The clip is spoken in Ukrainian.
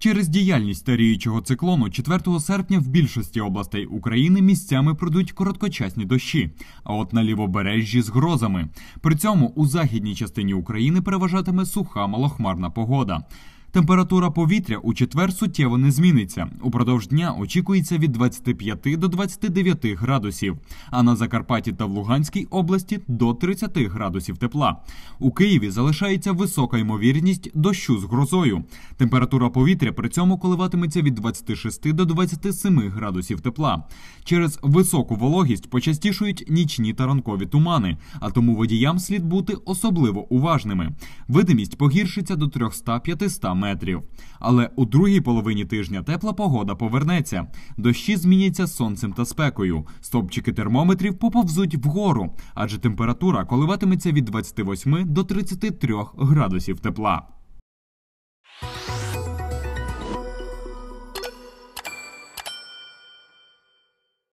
Через діяльність старіючого циклону 4 серпня в більшості областей України місцями пройдуть короткочасні дощі, а от на лівобережжі з грозами. При цьому у західній частині України переважатиме суха малохмарна погода. Температура повітря у четвер суттєво не зміниться. Упродовж дня очікується від 25 до 29 градусів, а на Закарпатті та в Луганській області – до 30 градусів тепла. У Києві залишається висока ймовірність дощу з грозою. Температура повітря при цьому коливатиметься від 26 до 27 градусів тепла. Через високу вологість почастішують нічні та ранкові тумани, а тому водіям слід бути особливо уважними. Видимість погіршиться до 300-500 метрів. Але у другій половині тижня тепла погода повернеться. Дощі зміняться сонцем та спекою. Стовпчики термометрів поповзуть вгору, адже температура коливатиметься від 28 до 33 градусів тепла.